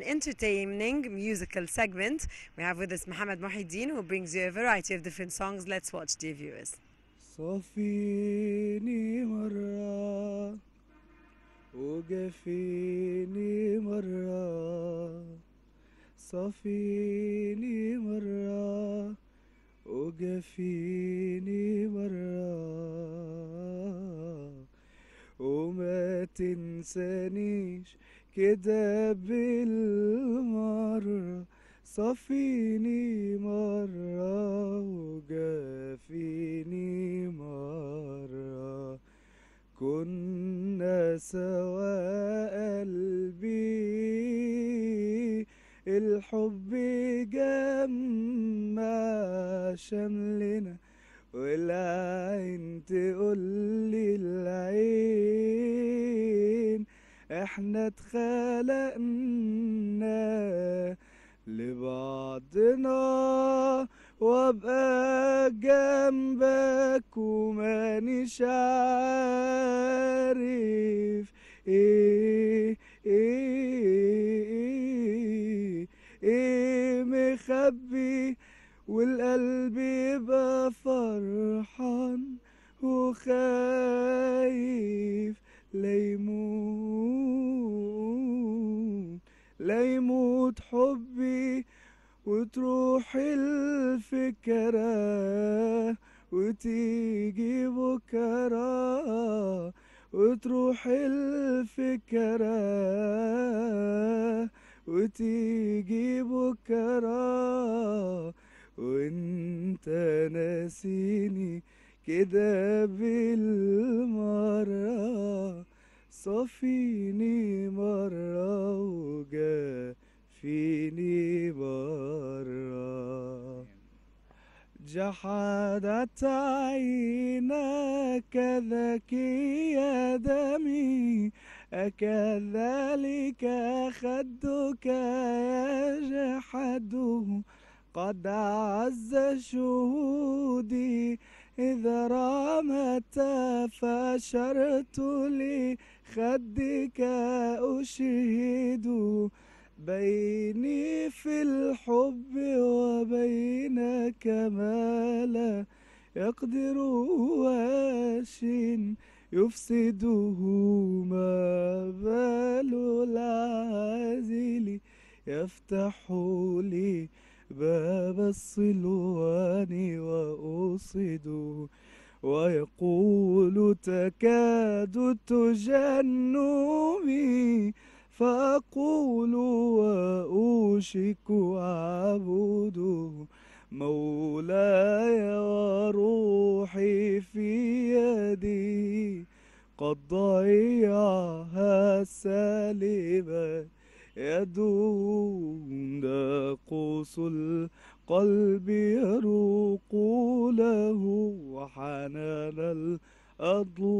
entertaining musical segment. We have with us Mohammed Mohideen, who brings you a variety of different songs. Let's watch, dear viewers. صافيني مرة وجفيني مرة، صافيني مرة وجفيني مرة، وما تنسانيش كده بالمرة، صافيني مرة وجافيني مرة، كنا سوا قلبي، الحب جمع شملنا، والعين تقولي العين احنا اتخلقنا لبعضنا، وابقى جنبك ومانيش عارف ايه مخبي، والقلب يبقى فرحان وخايف ليموت حبي، وتروح الفكرة وتيجي بكرة، وتروح الفكرة وتيجي بكرة، وانت ناسيني كده بالمرة، صافيني مرة وجافيني مرة، جحدت عيناك ذكي يا دمي، أكذلك خدك يجحده، قد عز شهودي إذا رمت، فأشرت لخدك أشهد، بيني في الحب وبينك ما لا يقدر واش يفسده، ما بال العازل يفتح لي باب الصلوان وأوصده، ويقول تكاد تجن بي، فأقول وأوشك أعبده، مولاي وروحي في يدي، قد ضيعها السالبة يدوم، ناقوس القلب يروق له، وحنان الأضلاع